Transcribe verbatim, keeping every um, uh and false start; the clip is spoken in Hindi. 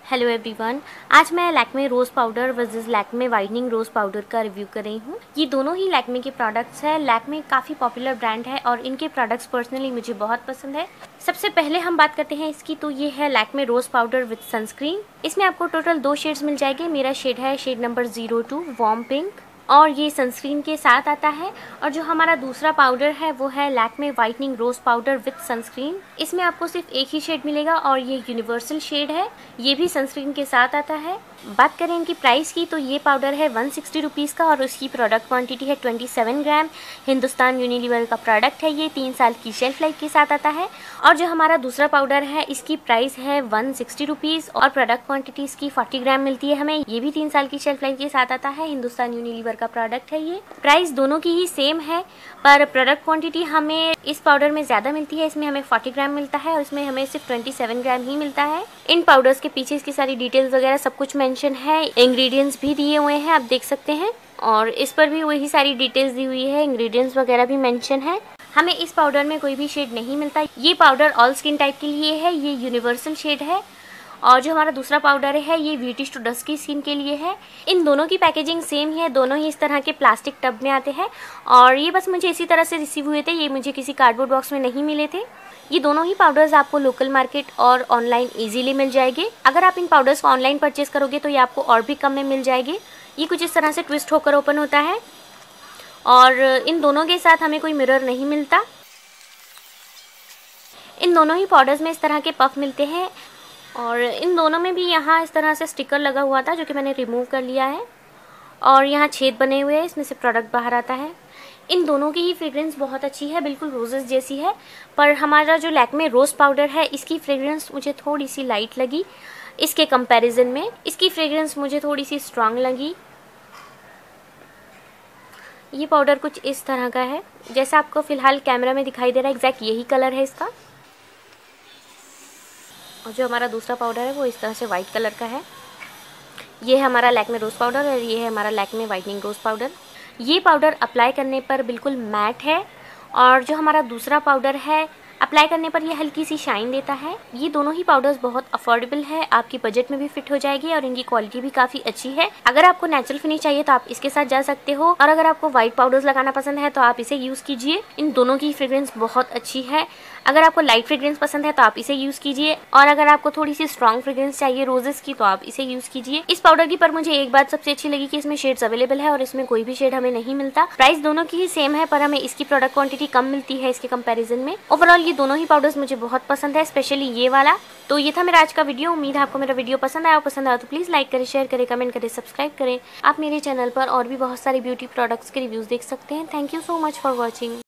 हेलो एवरीवन, आज मैं Lakme rose powder versus Lakme whitening rose powder का रिव्यू कर रही हूँ। ये दोनों ही लैक्मे के प्रोडक्ट्स हैं। लैक्मे काफ़ी पॉपुलर ब्रांड है और इनके प्रोडक्ट्स पर्सनली मुझे बहुत पसंद है। सबसे पहले हम बात करते हैं इसकी, तो ये है Lakme rose powder with sunscreen. इसमें आपको टोटल दो शेड्स मिल जाएंगे। मेरा शेड है shade number zero two warm pink और ये सनस्क्रीन के साथ आता है। और जो हमारा दूसरा पाउडर है वो है Lakme whitening rose powder with sunscreen. इसमें आपको सिर्फ एक ही शेड मिलेगा और ये यूनिवर्सल शेड है। ये भी सनस्क्रीन के साथ आता है। बात करें इनकी प्राइस की, तो ये पाउडर है वन सिक्सटी रुपीज़ का और उसकी प्रोडक्ट क्वांटिटी है twenty seven gram. Hindustan Unilever का प्रोडक्ट है। ये तीन साल की शेल्फ लाइफ के साथ आता है। और जो हमारा दूसरा पाउडर है इसकी प्राइस है वन सिक्सटी रुपीज़ और प्रोडक्ट क्वांटिटी इसकी फोर्टी ग्राम मिलती है हमें। ये भी तीन साल की शेल्फ लाइफ के साथ आता है। हिंदुस्तान यूनिलीवर का प्रोडक्ट है। ये प्राइस दोनों की ही सेम है, पर प्रोडक्ट क्वांटिटी हमें इस पाउडर में ज़्यादा मिलती है। इसमें हमें फोर्टी ग्राम मिलता है और इसमें हमें सिर्फ ट्वेंटी सेवन ग्राम ही मिलता है। इन पाउडर्स के पीछे इसकी सारी डिटेल्स वगैरह सब कुछ मेंशन है। इंग्रेडिएंट्स भी दिए हुए हैं, आप देख सकते हैं। और इस पर भी वही सारी डिटेल्स दी हुई है, इंग्रेडिएंट्स वगैरह भी मेंशन है। हमें इस पाउडर में कोई भी शेड नहीं मिलता। ये पाउडर ऑल स्किन टाइप के लिए है। ये यूनिवर्सल शेड है। और जो हमारा दूसरा पाउडर है ये ब्यूटिश टू डस्ट की स्किन के लिए है। इन दोनों की पैकेजिंग सेम है। दोनों ही इस तरह के प्लास्टिक टब में आते हैं और ये बस मुझे इसी तरह से रिसीव हुए थे। ये मुझे किसी कार्डबोर्ड बॉक्स में नहीं मिले थे। ये दोनों ही पाउडर्स आपको लोकल मार्केट और ऑनलाइन इजीली मिल जाएंगे। अगर आप इन पाउडर्स को ऑनलाइन परचेज करोगे तो ये आपको और भी कम में मिल जाएंगे। ये कुछ इस तरह से ट्विस्ट होकर ओपन होता है और इन दोनों के साथ हमें कोई मिरर नहीं मिलता। इन दोनों ही पाउडर्स में इस तरह के पफ मिलते हैं और इन दोनों में भी यहाँ इस तरह से स्टिकर लगा हुआ था जो कि मैंने रिमूव कर लिया है और यहाँ छेद बने हुए हैं, इसमें से प्रोडक्ट बाहर आता है। इन दोनों की ही फ्रेग्रेंस बहुत अच्छी है, बिल्कुल रोजेस जैसी है। पर हमारा जो लैक्मे रोज़ पाउडर है इसकी फ्रेग्रेंस मुझे थोड़ी सी लाइट लगी इसके कंपैरिजन में। इसकी फ्रेग्रेंस मुझे थोड़ी सी स्ट्रांग लगी। ये पाउडर कुछ इस तरह का है जैसा आपको फिलहाल कैमरा में दिखाई दे रहा है। एग्जैक्ट यही कलर है इसका। और जो हमारा दूसरा पाउडर है वो इस तरह से वाइट कलर का है। ये है हमारा लैक्मे रोज़ पाउडर और ये है हमारा लैक्मे वाइटनिंग रोज़ पाउडर। ये पाउडर अप्लाई करने पर बिल्कुल मैट है और जो हमारा दूसरा पाउडर है अप्लाई करने पर ये हल्की सी शाइन देता है। ये दोनों ही पाउडर्स बहुत अफोर्डेबल है, आपकी बजट में भी फिट हो जाएगी और इनकी क्वालिटी भी काफ़ी अच्छी है। अगर आपको नेचुरल फिनिश चाहिए तो आप इसके साथ जा सकते हो और अगर आपको वाइट पाउडर्स लगाना पसंद है तो आप इसे यूज़ कीजिए। इन दोनों की फ्रेग्रेंस बहुत अच्छी है। अगर आपको लाइट फ्रेग्रेंस पसंद है तो आप इसे यूज़ कीजिए और अगर आपको थोड़ी सी स्ट्रॉन्ग फ्रेग्रेंस चाहिए रोजेस की तो आप इसे यूज़ कीजिए। इस पाउडर की पर मुझे एक बात सबसे अच्छी लगी कि इसमें शेड्स अवेलेबल है और इसमें कोई भी शेड हमें नहीं मिलता। प्राइस दोनों की ही सेम है पर हमें इसकी प्रोडक्ट क्वांटिटी कम मिलती है इसके कंपैरिजन में। ओवरऑल ये दोनों ही पाउडर्स मुझे बहुत पसंद है, स्पेशली ये वाला। तो ये था मेरा आज का वीडियो। उम्मीद है आपको मेरा वीडियो पसंद आया। पसंद आया तो प्लीज़ लाइक करें, शेयर करें, कमेंट करें, सब्सक्राइब करें। आप मेरे चैनल पर और भी बहुत सारे ब्यूटी प्रोडक्ट्स के रिव्यूज़ देख सकते हैं। Thank you so much for watching.